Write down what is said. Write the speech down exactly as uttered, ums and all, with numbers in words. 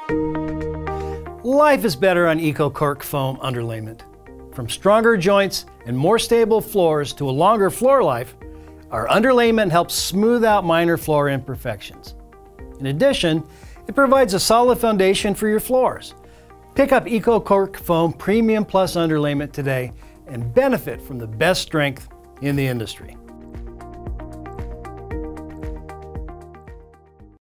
Life is better on Cork foam underlayment. From stronger joints and more stable floors to a longer floor life, our underlayment helps smooth out minor floor imperfections. In addition, it provides a solid foundation for your floors. Pick up Cork Foam Premium Plus Underlayment today and benefit from the best strength in the industry.